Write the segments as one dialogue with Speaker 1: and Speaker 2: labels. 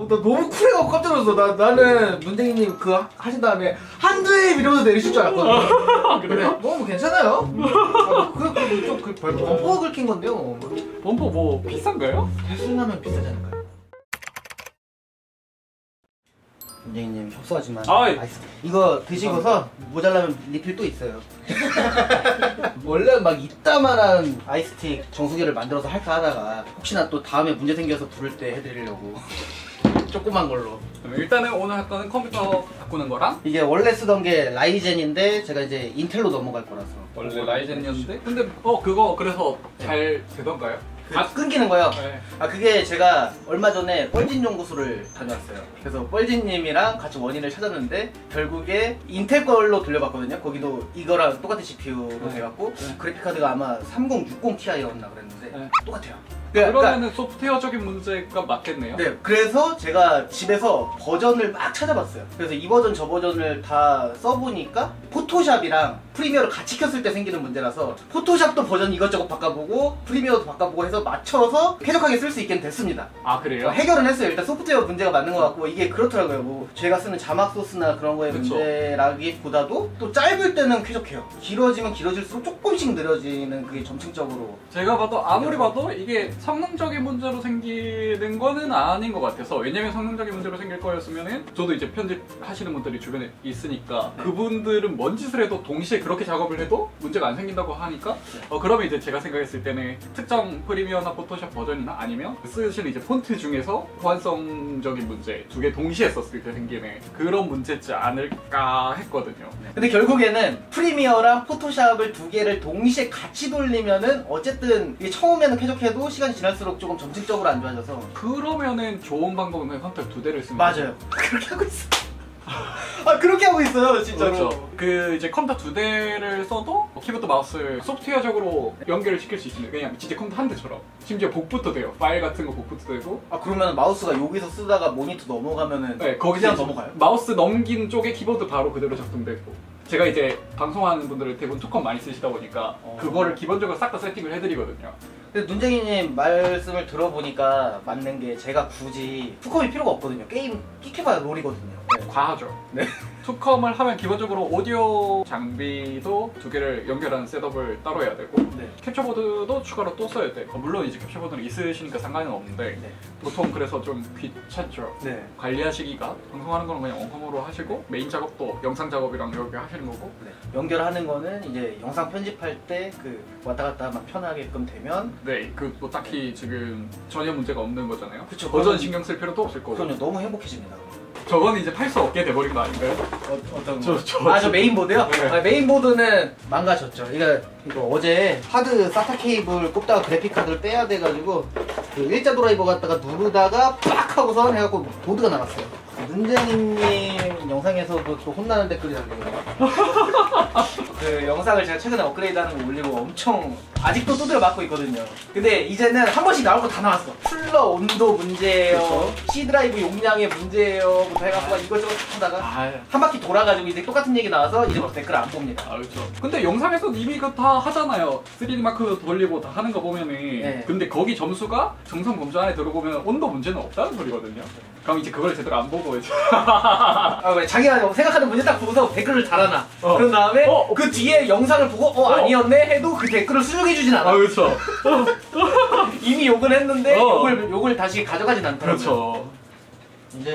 Speaker 1: 나 너무 쿨해가지고 깜짝 놀랐어. 나는 문재인님 그거 하신 다음에 한두에 이러면서 내리실 줄 알았거든.
Speaker 2: 그래요?
Speaker 1: 뭐 괜찮아요. 좀 범퍼 긁힌 건데요.
Speaker 2: 범퍼 뭐 비싼가요?
Speaker 1: 배순하면 비싸지 않을까요? 문재인님 협소하지만
Speaker 2: 아이.
Speaker 1: 맛있어. 이거 드시고서 모자라면 리필 또 있어요. 원래 막 이따만한 아이스틱 정수기를 만들어서 할까 하다가 혹시나 또 다음에 문제 생겨서 부를 때 해드리려고 조그만 걸로.
Speaker 2: 일단은 오늘 할 거는 컴퓨터 바꾸는 거랑
Speaker 1: 이게 원래 쓰던 게 라이젠인데 제가 이제 인텔로 넘어갈 거라서
Speaker 2: 원래 라이젠이었는데 근데 그거 그래서 잘 되던가요?
Speaker 1: 끊기는 거요.
Speaker 2: 네.
Speaker 1: 그게 제가 얼마 전에 뻘진 연구소를 다녀왔어요. 그래서 뻘진님이랑 같이 원인을 찾았는데 결국에 인텔 걸로 돌려봤거든요. 거기도 이거랑 똑같은 CPU로 돼갖고 그래픽카드가 아마 3060 Ti였나 그랬는데 똑같아요.
Speaker 2: 그러면은 소프트웨어적인 문제가 맞겠네요.
Speaker 1: 네, 그래서 제가 집에서 버전을 막 찾아봤어요. 그래서 이 버전 저 버전을 다 써보니까 포토샵이랑 프리미어를 같이 켰을 때 생기는 문제라서 포토샵도 버전 이것저것 바꿔보고 프리미어도 바꿔보고 해서 맞춰서 쾌적하게 쓸 수 있게 됐습니다.
Speaker 2: 아 그래요?
Speaker 1: 해결은 했어요. 일단 소프트웨어 문제가 맞는 것 같고 이게 그렇더라고요. 뭐 제가 쓰는 자막 소스나 그런 거의
Speaker 2: 그쵸.
Speaker 1: 문제라기보다도 또 짧을 때는 쾌적해요. 길어지면 길어질수록 조금씩 느려지는 그게 점층적으로.
Speaker 2: 제가 봐도 아무리 봐도 이게 성능적인 문제로 생기는 거는 아닌 것 같아서. 왜냐면 성능적인 문제로 생길 거였으면은 저도 이제 편집하시는 분들이 주변에 있으니까 그분들은 뭔 짓을 해도 동시에 그렇게 작업을 해도 문제가 안 생긴다고 하니까 그러면 이제 제가 생각했을 때는 특정 프리미어나 포토샵 버전이나 아니면 쓰시는 이제 폰트 중에서 호환성적인 문제 두 개 동시에 썼을 때 생기는 그런 문제지 않을까 했거든요.
Speaker 1: 근데 결국에는 프리미어랑 포토샵을 두 개를 동시에 같이 돌리면은 어쨌든 이게 처음에는 쾌적해도 시간이 지날수록 조금 점층적으로 안 좋아져서.
Speaker 2: 그러면은 좋은 방법은 그냥 컴퓨터 두 대를 쓰는
Speaker 1: 맞아요. 그렇게 하고 있어. 그렇게 하고 있어요, 진짜로.
Speaker 2: 그렇죠. 그 이제 컴퓨터 두 대를 써도 키보드 마우스 소프트웨어적으로 연결을 시킬 수 있습니다. 그냥 진짜 컴퓨터 한 대처럼. 심지어 복붙도 돼요. 파일 같은 거 복붙도 되고.
Speaker 1: 그러면 마우스가 여기서 쓰다가 모니터 넘어가면은
Speaker 2: 네, 거기
Speaker 1: 그냥 넘어가요?
Speaker 2: 마우스 넘긴 쪽에 키보드 바로 그대로 작동되고. 제가 이제 방송하는 분들을 대부분 투컴 많이 쓰시다 보니까 그거를 기본적으로 싹 다 세팅을 해드리거든요.
Speaker 1: 근데 문재인님 말씀을 들어보니까 맞는 게 제가 굳이 투컴이 필요가 없거든요. 게임 끽해봐야 롤이거든요. 네.
Speaker 2: 과하죠.
Speaker 1: 네.
Speaker 2: 투컴을 하면 기본적으로 오디오 장비도 두 개를 연결하는 셋업을 따로 해야 되고
Speaker 1: 네.
Speaker 2: 캡처보드도 추가로 또 써야 돼. 물론 이제 캡처보드는 있으시니까 상관은 없는데
Speaker 1: 네.
Speaker 2: 보통 그래서 좀 귀찮죠.
Speaker 1: 네.
Speaker 2: 관리하시기가 방송하는 거는 그냥 원컴으로 하시고 메인 작업도 영상 작업이랑 이렇게 하시는 거고.
Speaker 1: 네. 연결하는 거는 이제 영상 편집할 때 그 왔다 갔다 막 편하게끔 되면
Speaker 2: 네, 그 뭐 딱히 지금 전혀 문제가 없는 거잖아요.
Speaker 1: 그쵸,
Speaker 2: 버전
Speaker 1: 그러면-
Speaker 2: 신경 쓸 필요도 없을 거고.
Speaker 1: 그럼요. 너무 행복해집니다.
Speaker 2: 저거는 이제 팔 수 없게 돼버린 거 아닌가요?
Speaker 1: 어떤
Speaker 2: 저-
Speaker 1: 거?
Speaker 2: 저-
Speaker 1: 저 메인보드요?
Speaker 2: 네.
Speaker 1: 메인보드는 망가졌죠. 이거 어제 하드 사타 케이블 꼽다가 그래픽카드를 빼야 돼가지고 그 일자 드라이버 갖다가 누르다가 빡 하고선 해갖고 보드가 나갔어요. 문재인님 영상에서도 또 혼나는 댓글이 달리거든요. 그 영상을 제가 최근에 업그레이드하는 거 올리고 엄청 아직도 두드려 맞고 있거든요. 근데 이제는 한 번씩 나올 거 다 나왔어. 쿨러 온도 문제예요.
Speaker 2: 그쵸.
Speaker 1: C 드라이브 용량의 문제예요. 부터 해갖고 이것저것 하다가 한 바퀴 돌아가지고 이제 똑같은 얘기 나와서 이제부터 댓글 안 봅니다.
Speaker 2: 그렇죠. 근데 영상에서 이미 그거 다 하잖아요. 3D 마크 돌리고 다 하는 거 보면은.
Speaker 1: 네.
Speaker 2: 근데 거기 점수가 정상 범주 안에 들어보면 온도 문제는 없다는 소리거든요. 그럼 이제 그걸 제대로 안 보고 이제.
Speaker 1: 왜 자기가 생각하는 문제 딱 보고서 댓글을 달아놔. 그런 다음에 그 뒤에 영상을 보고 아니었네 해도 그 댓글을 수정해주진 않아.
Speaker 2: 그렇죠.
Speaker 1: 이미 욕을 했는데 욕을 다시 가져가진 않더라고요.
Speaker 2: 그렇죠.
Speaker 1: 이제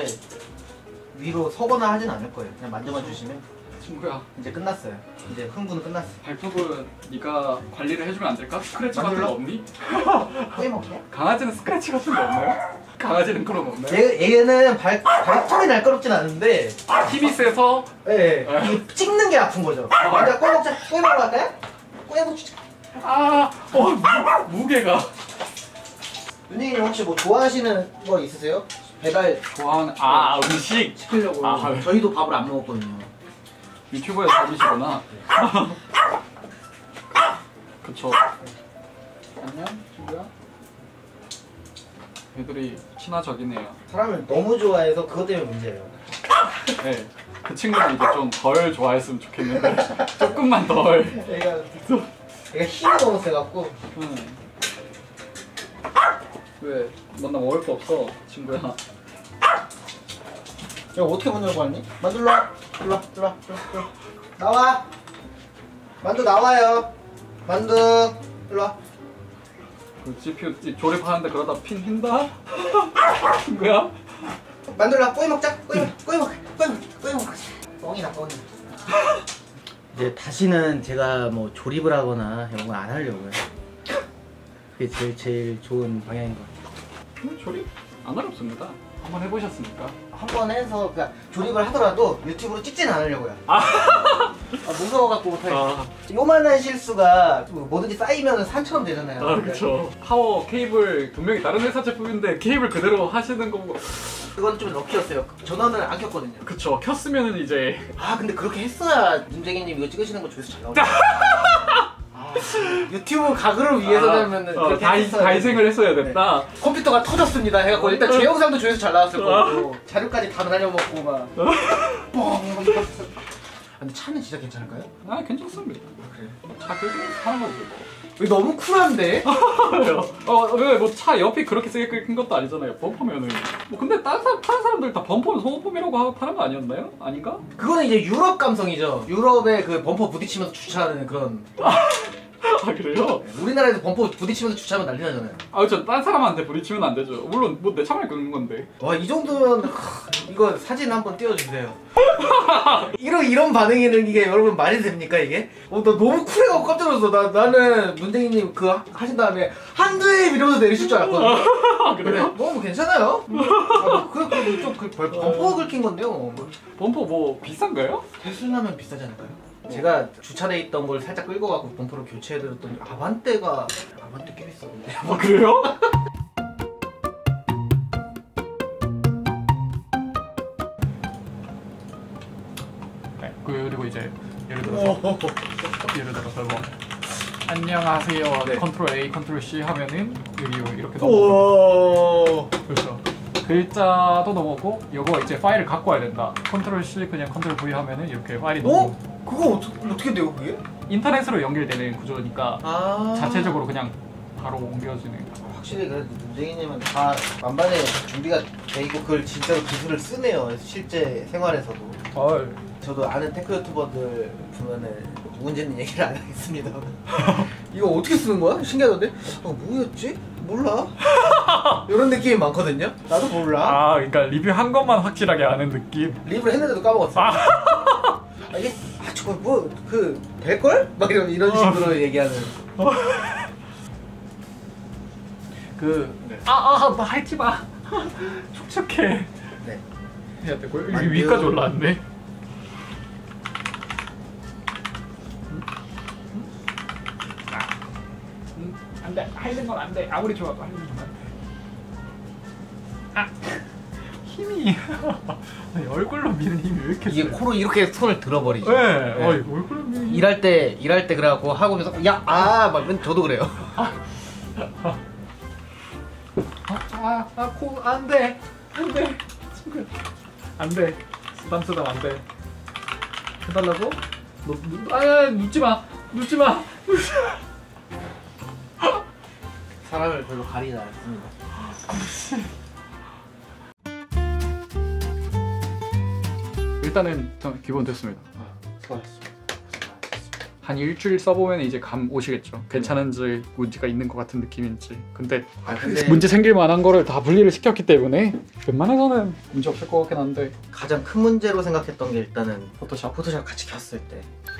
Speaker 1: 위로 서거나 하진 않을 거예요. 그냥 만져만 주시면
Speaker 2: 친구야,
Speaker 1: 이제 끝났어요. 이제 흥분은 끝났어.
Speaker 2: 발톱은 네가 관리를 해주면 안 될까? 스크래치 같은 거 없니?
Speaker 1: 왜 먹냐?
Speaker 2: 강아지는 스크래치 같은 거 없나요? 강아지는 그런 거 없나요?
Speaker 1: 얘는 발톱이 날카롭진 않은데
Speaker 2: 힘이 세서.
Speaker 1: 이 찍는 게 아픈 거죠. 일단 꼬 먹자. 꼬 먹으러 갈까요? 꼬 먹자.
Speaker 2: 무게가.
Speaker 1: 윤희님 혹시 뭐 좋아하시는 거 있으세요? 배달
Speaker 2: 좋아하는 음식
Speaker 1: 시키려고
Speaker 2: 네.
Speaker 1: 저희도 밥을 안 먹었거든요.
Speaker 2: 유튜버에 잡으시구나. 그쵸. 안녕 친구야. 애들이 친화적이네요.
Speaker 1: 사람을 너무 좋아해서 그것 때문에 문제예요.
Speaker 2: 네. 그 친구는 이제 좀 덜 좋아했으면 좋겠는데 조금만 덜.
Speaker 1: 얘가 힘이 너무 세갖고.
Speaker 2: 왜? 넌 나 먹을 거 없어 친구야.
Speaker 1: 야 어떻게 문 열고 왔니? 만두 일로 와. 일로 와. 일로 와. 일로 와. 나와. 만두 나와요. 만두 일로 와.
Speaker 2: 그 CPU 조립하는데 그러다 핀 휜다? 뭐야?
Speaker 1: 만두 일로 와. 꼬이 먹자. 꼬이 먹. 꼬이 먹. 꼬이 먹. 꼬이 먹. 뻥이다 뻥이. 이제 다시는 제가 뭐 조립을 하거나 이런 거 안 하려고요. 그게 제일 좋은 방향인 것 같아요.
Speaker 2: 조립 안 어렵습니다. 한번 해보셨으니까.
Speaker 1: 한 번 해서 그러니까 조립을 하더라도 유튜브로 찍지는 않으려고요. 무서워갖고 못하겠어. 요만한 실수가 뭐든지 쌓이면 산처럼 되잖아요.
Speaker 2: 그렇죠. 파워 케이블 분명히 다른 회사 제품인데 케이블 그대로 하시는 거 보고
Speaker 1: 그건 좀 럭키였어요. 전원을 안 켰거든요.
Speaker 2: 그쵸. 켰으면은 이제
Speaker 1: 근데 그렇게 했어야 문재기님 이거 찍으시는 거 조회수 잘 나오죠. 유튜브 각을 위해서라면은 그렇게 했어야
Speaker 2: 다이생을 했어야 됐다.
Speaker 1: 컴퓨터가 터졌습니다 해갖고 일단 제 영상도 조회수 잘 나왔을 거고 자료까지 다 날려먹고 막 뻥. 근데 차는 진짜 괜찮을까요?
Speaker 2: 괜찮습니다.
Speaker 1: 그래.
Speaker 2: 차 그렇게 하는 거지 뭐.
Speaker 1: 왜 너무 쿨한데?
Speaker 2: 왜 뭐 차 옆이 그렇게 세게 끓인 것도 아니잖아요. 범퍼면은. 뭐 근데 다른 사람들 다 범퍼는 소모품이라고 하고 타는 거 아니었나요? 아닌가?
Speaker 1: 그거는 이제 유럽 감성이죠. 유럽의 그 범퍼 부딪히면서 주차하는 그런.
Speaker 2: 그래요?
Speaker 1: 우리나라에서 범퍼 부딪히면서 주차하면 난리 나잖아요.
Speaker 2: 그렇죠. 딴 사람한테 부딪히면 안 되죠. 물론 뭐 내 차만 끄는 건데.
Speaker 1: 와, 이 정도면 이거 사진 한번 띄워주세요. 이런 반응이는 이게 여러분 말이 됩니까 이게? 나 너무 쿨해갖고 깜짝 놀랐어. 나는 문재인님 그 하신 다음에 한두에 이러면서 내리실 줄 알았거든요.
Speaker 2: 그래요?
Speaker 1: 뭐 괜찮아요. 범퍼 긁힌 건데요.
Speaker 2: 범퍼 뭐 비싼가요?
Speaker 1: 테슬라면 비싸지 않을까요? 제가 주차돼 있던 걸 살짝 끌고 가고 범퍼로 교체해드렸더니 아반떼 꽤 비싸던데.
Speaker 2: 그래요? 네, 그리고 이제 예를 들어서 뭐 안녕하세요.
Speaker 1: 네.
Speaker 2: 컨트롤 A, 컨트롤 C 하면은 여기 이렇게 넘어가요.
Speaker 1: 오.
Speaker 2: 그렇죠. 글자도 넘어오고 이거 이제 파일을 갖고 와야 된다. 컨트롤 C 그냥 컨트롤 V 하면은 이렇게 파일이 넘어.
Speaker 1: 그거 어떻게 돼요 그게?
Speaker 2: 인터넷으로 연결되는 구조니까 자체적으로 그냥 바로 옮겨지는.
Speaker 1: 확실히 그래도 문재인님은 다 만반의 준비가 돼 있고 그걸 진짜로 기술을 쓰네요. 실제 생활에서도. 저도 아는 테크 유튜버들 보면은 누군지는 얘기를 안 하겠습니다. 이거 어떻게 쓰는 거야? 신기하던데? 뭐였지? 몰라. 이런 느낌이 많거든요. 나도 몰라.
Speaker 2: 그러니까 리뷰한 것만 확실하게 아는 느낌.
Speaker 1: 리뷰를 했는데도 까먹었어. 이게 저거 뭐 그 될걸? 막 이런 식으로 얘기하는.
Speaker 2: 나 하지 마. 촉촉해.
Speaker 1: 네.
Speaker 2: 해야 돼. 여기 위까지 올라왔네. 안 돼. 하는 건 안 돼. 아무리 좋아도 하는 건 안 돼. 힘이 얼굴로 미는 힘이 왜 이렇게
Speaker 1: 이게
Speaker 2: 세?
Speaker 1: 코로 이렇게 손을 들어버리죠.
Speaker 2: 네. 얼굴로 미는 힘이.
Speaker 1: 일할 때 그래갖고 하고면서 막 저도 그래요.
Speaker 2: 코 안 돼. 안 돼. 쓰담 안 돼. 해달라고? 눕지 마.
Speaker 1: 사람을 별로 가리지 않습니다.
Speaker 2: 일단은 기본 됐습니다.
Speaker 1: 수고하셨습니다.
Speaker 2: 한 일주일 써보면 이제 감 오시겠죠. 괜찮은지 문제가 있는 것 같은 느낌인지. 근데 문제 생길 만한 거를 다 분리를 시켰기 때문에 웬만해서는 문제 없을 것 같긴 한데.
Speaker 1: 가장 큰 문제로 생각했던 게 일단은
Speaker 2: 포토샵
Speaker 1: 포토샵 같이 켰을 때